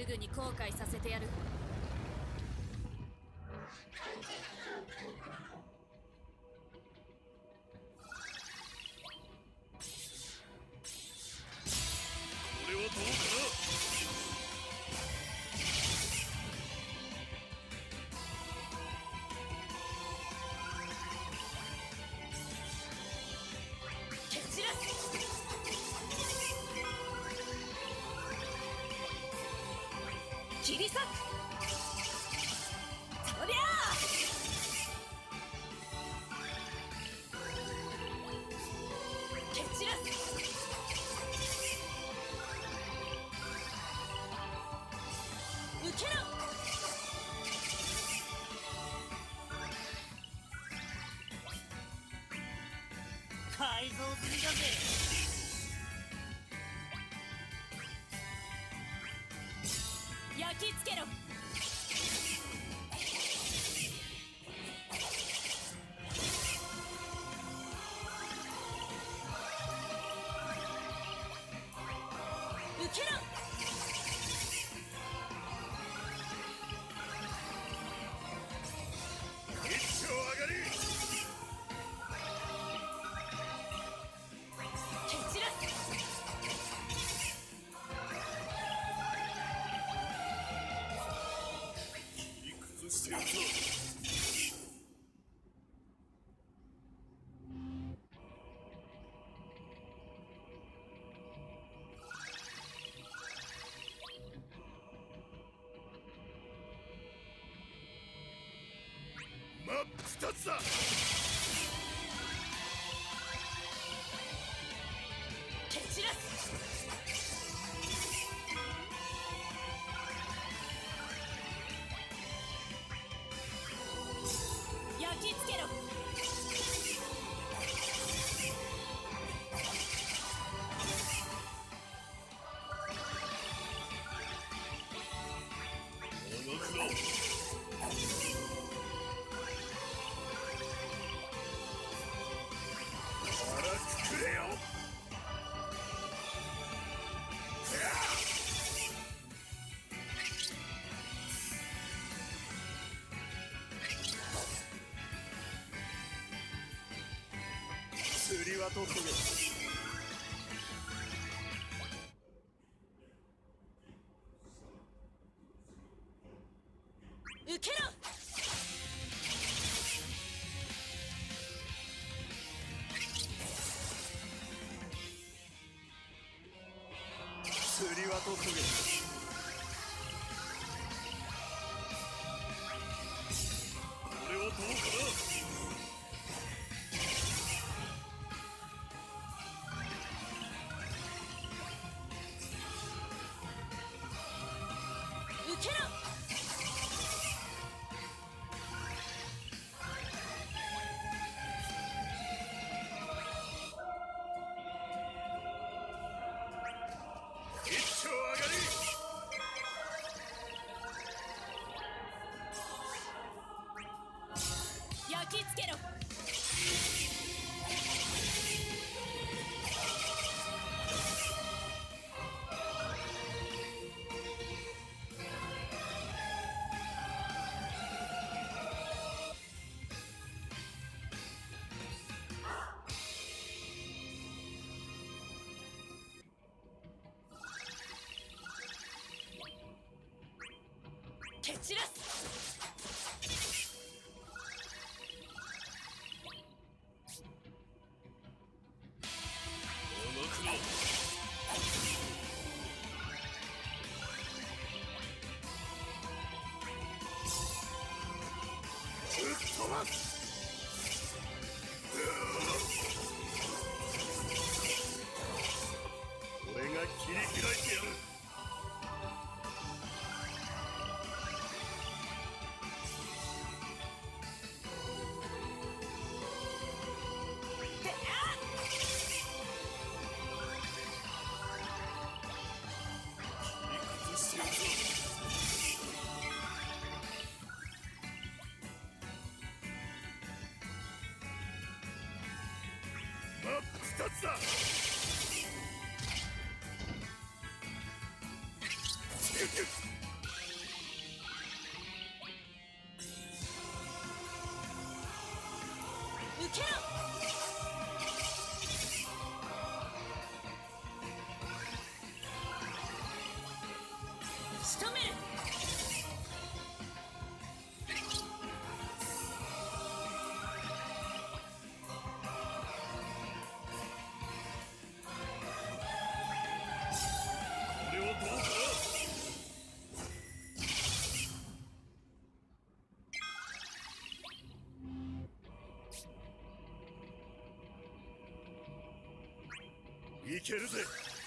すぐに後悔させてやる。 これはどうかな。 切り裂く。そりゃあ蹴散らす。受けろ。改造済みだぜ。焼き付けろ。受けろ。 一丁上がり。 蹴散らす。 理屈してやるぞ。真っ二つだ。 蹴散らす。焼き付けろ。 長くろ。腹くくれよ。釣りは取っとけ。 受けろ。 釣りは取っとけ。これはどうかな。 受けろ。 一丁上がり。 焼き付けろ。蹴散らす。 長くろ。ぶっ飛ばす。俺が切り開いてやる。理屈してやるぞ。真っ二つだ。チクッいけるぜ。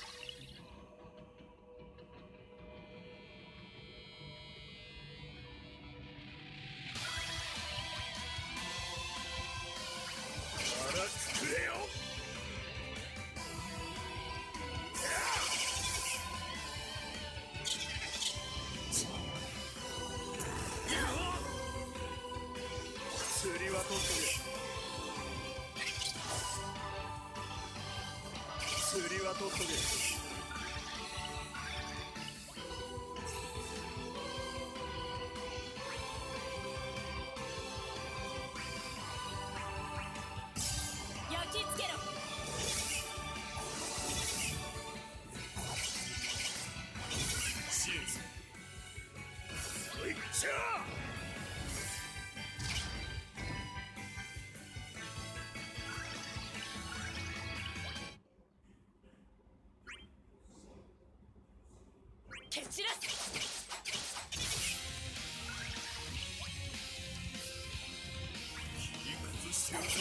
腹くくれよ。釣りは取っとけ。釣りは取っとけ。 焼き付けろ。 シーズン。いっちゃー。 蹴散らす。 切り崩してやるぞ。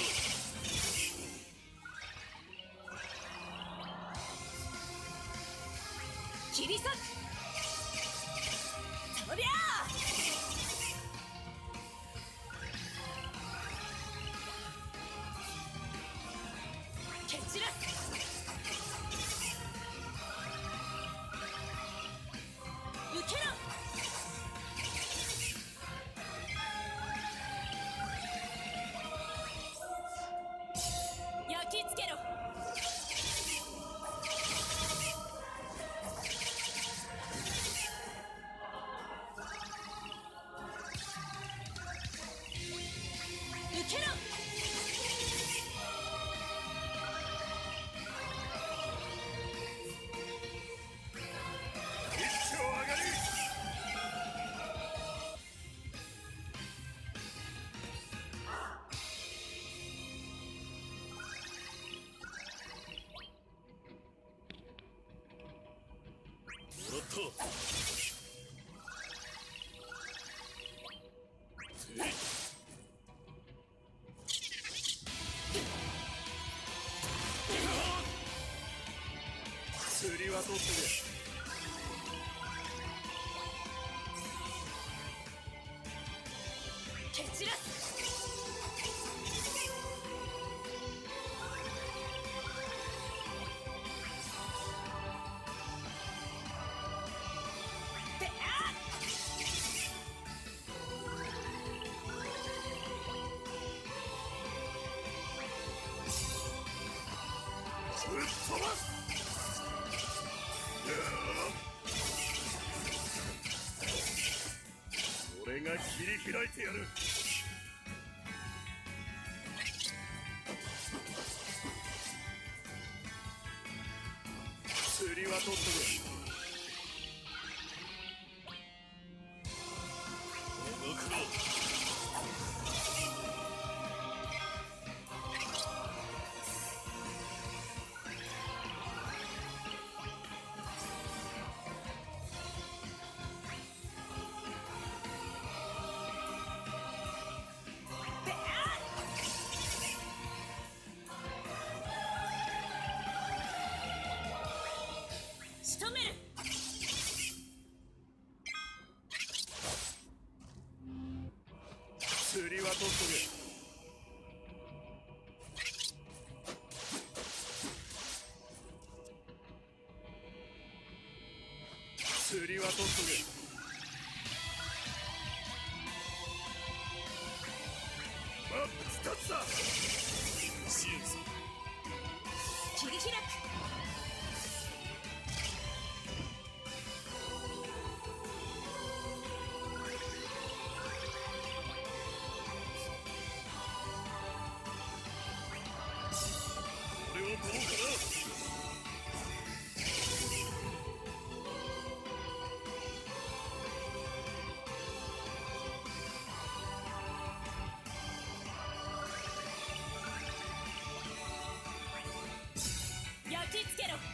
切り裂く。そりゃあ。蹴散らす。受けろ。焼き付けろ。受けろ。 一丁上がり。もらった。釣りは取っとけ。 蹴散らす。であぶっ飛ばす。俺が切り開いてやる。釣りは取っとけ。動くろ。 仕留める。 釣りは取っとけ。釣りは取っとけ。真っ二つだ。シーズン。 切り開く。 これはどうかな。 焼き付けろ。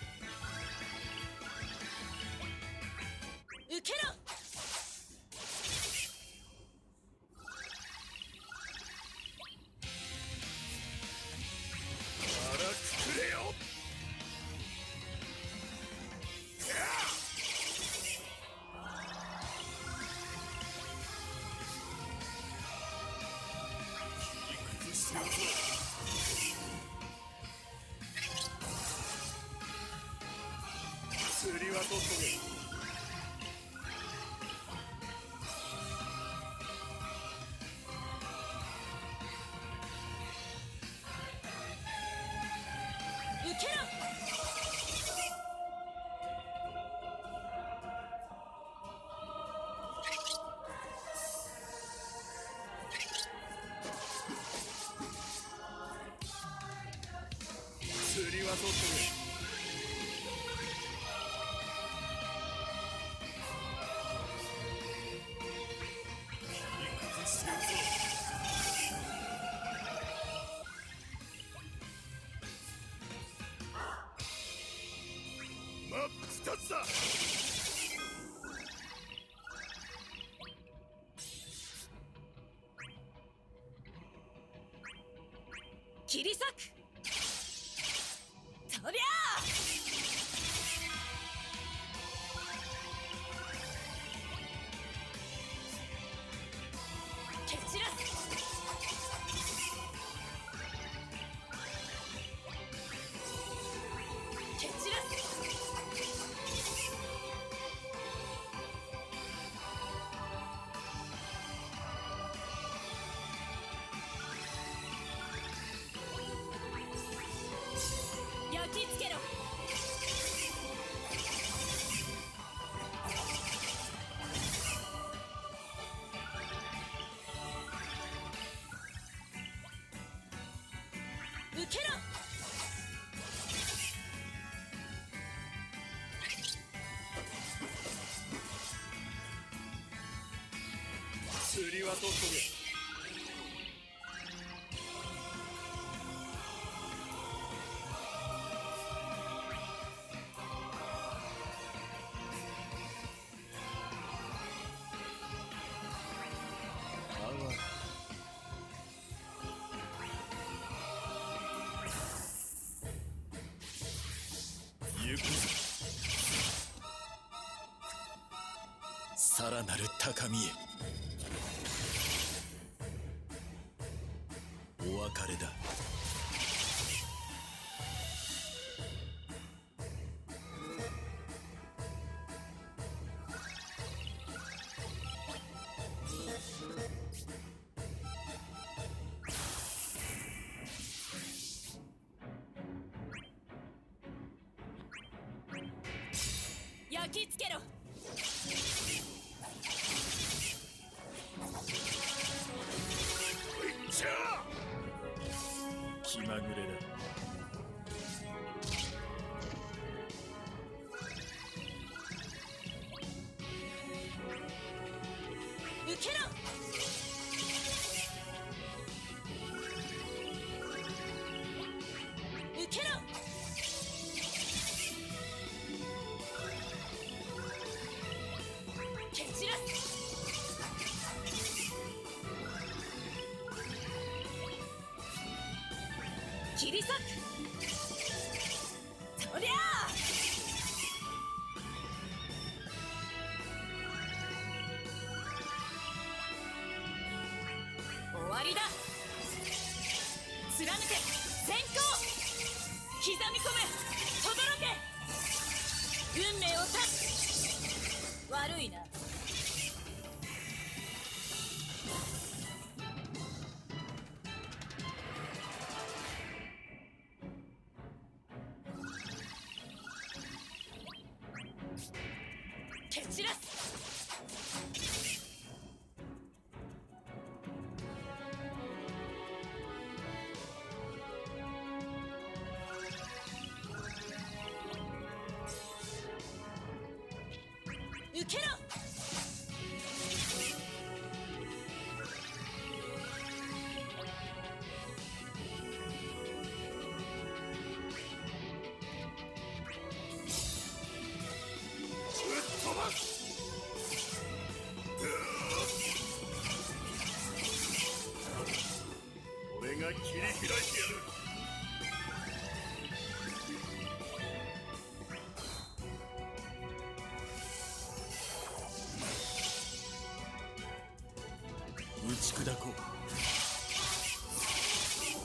受けろ。 釣りはとっとけ。 受けろ。 釣りはとっとけ。真っ二つだ。 切り裂く。そりゃあ。蹴散らす。蹴散らす。焼き付けろ。受けろ。 釣りはとっとけ。行くぞ。さらなる高みへ。お別れだ。 焼き付けろ。 いっちゃー。気まぐれだ。 受けろ。受けろ。蹴散らす。切り裂く。そりゃあ。終わりだ。貫け。先行。刻み込め。轟け。運命を断つ。悪いな。蹴散らす。受けろ。 ぶっ飛ばす。俺が切り開いてやる。打ち砕こう。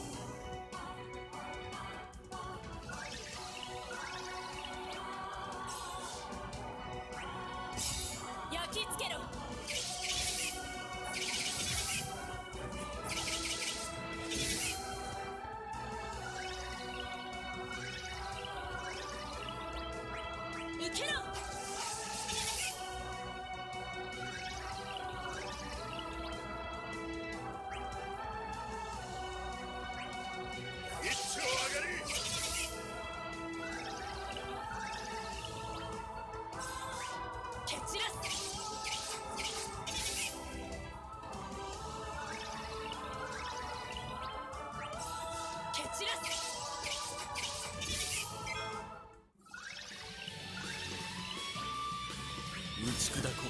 ち砕こう。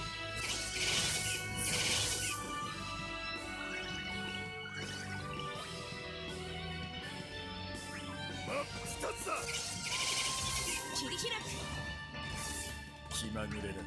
真っ二つだ。 切り開く。 気まぐれだ。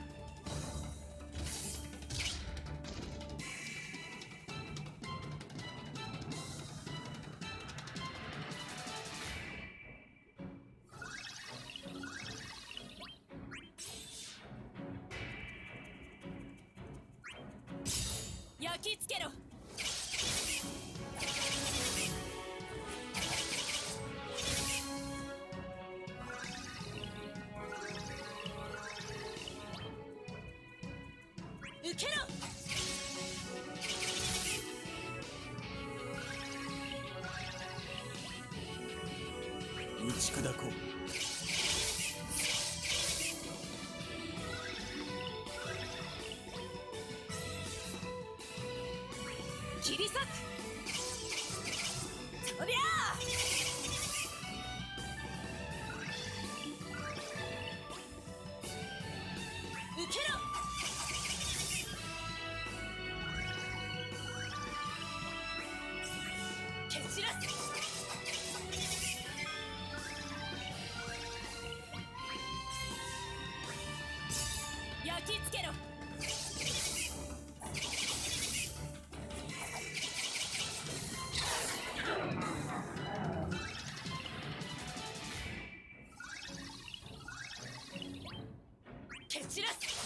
焼き付けろ。受けろ。 打ち砕こう。 切り裂く。そりゃあ。受けろ。蹴散らす。焼き付けろ。蹴散らす。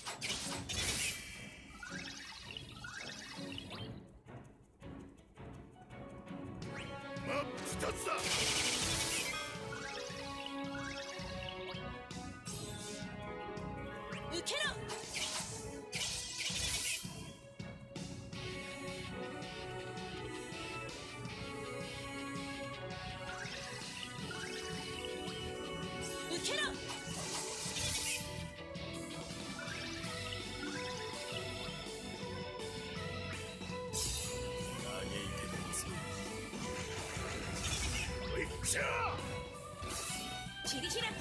真っ二つだ。 受けろ。受けろ。 嘆いてもつおいっしゃ切り開く。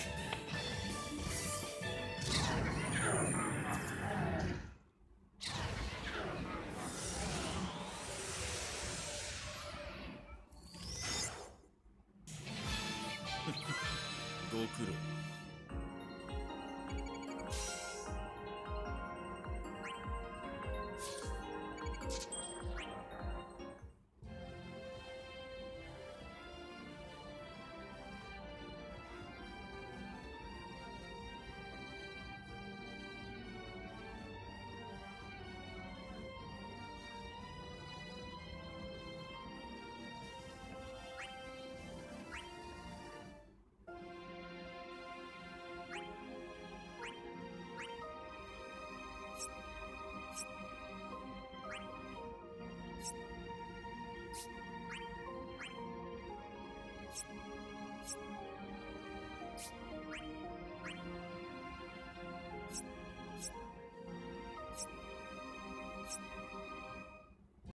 ご苦労。